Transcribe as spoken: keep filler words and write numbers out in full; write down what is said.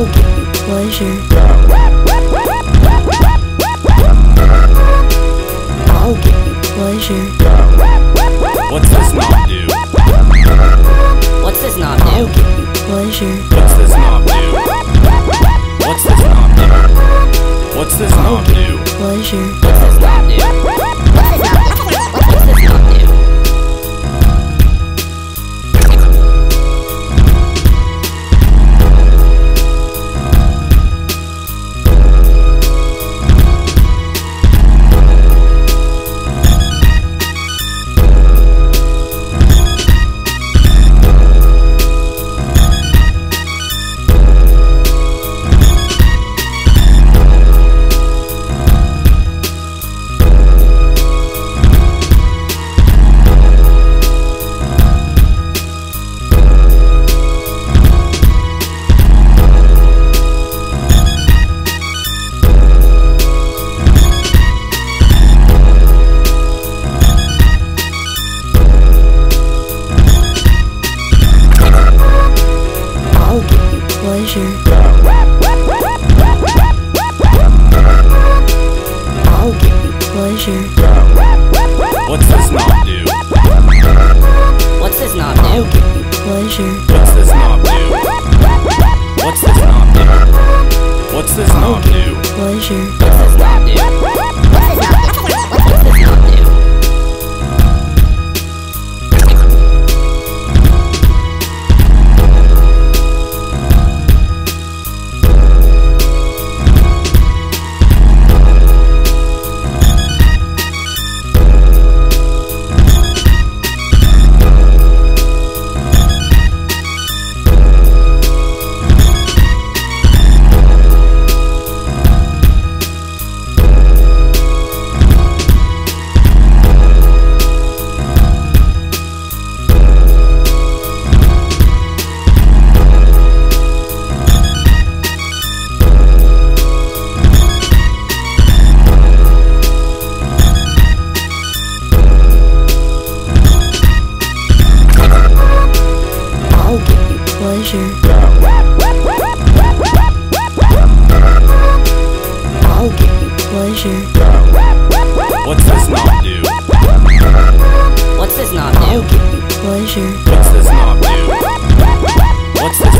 I'll give you pleasure. I'll give you pleasure. What's this knob do? What's this knob do? I'll give you pleasure. What's this knob do? What's this knob do? What's this I'll knob give do? you pleasure. What's this knob do? What's this knob? What's this knob do? I'll give you pleasure. I'll give you pleasure. What's this knob do? What's this knob I'll do? give you pleasure. What's this knob do? What's this knob do? What's this I'll knob give do? you pleasure. What's this knob do? What's this knob? What's this knob do? I'll give you pleasure. I'll give you pleasure. What's this knob do? What's this knob I'll do? give you pleasure. What's this knob do? What's this